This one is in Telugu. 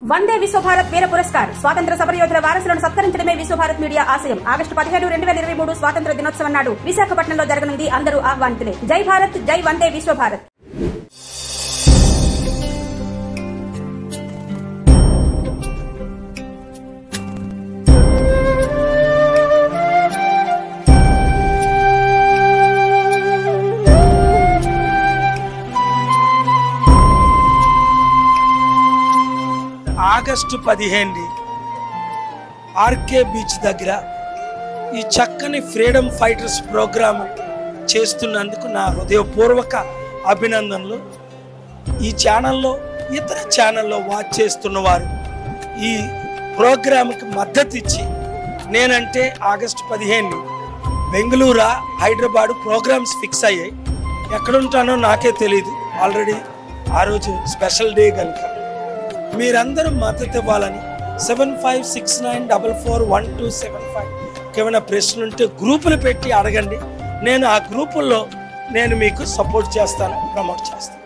వందే విశ్వభారత్ వీర పురస్కార్ స్వాతంత్ర సమరయోధుల వారసులను సత్కరించడమే విశ్వభారత్ మీడియా ఆశయం. ఆగస్టు 17, 2023 స్వాతంత్ర దినోత్సవం నాడు విశాఖపట్నంలో జరగనుంది. అందరూ ఆహ్వానితులే. జై భారత్, జై వందే విశ్వభారత్. ఆగస్టు 15 ఆర్కే బీచ్ దగ్గర ఈ చక్కని ఫ్రీడమ్ ఫైటర్స్ ప్రోగ్రామ్ చేస్తున్నందుకు నా హృదయపూర్వక అభినందనలు. ఈ ఛానల్లో ఇతర ఛానల్లో వాచ్ చేస్తున్న వారు ఈ ప్రోగ్రామ్కి మద్దతు ఇచ్చి, నేనంటే August 15 Bengaluru, Hyderabad programmes fix అయ్యాయి. ఎక్కడుంటానో నాకే తెలియదు. ఆల్రెడీ ఆ రోజు స్పెషల్ డే కనుక మీరందరూ మద్దతు ఇవ్వాలని 7569441275 ఏమైనా ప్రశ్నలు ఉంటే గ్రూపులు పెట్టి అడగండి. నేను ఆ గ్రూపుల్లో మీకు సపోర్ట్ చేస్తాను, ప్రమోట్ చేస్తాను.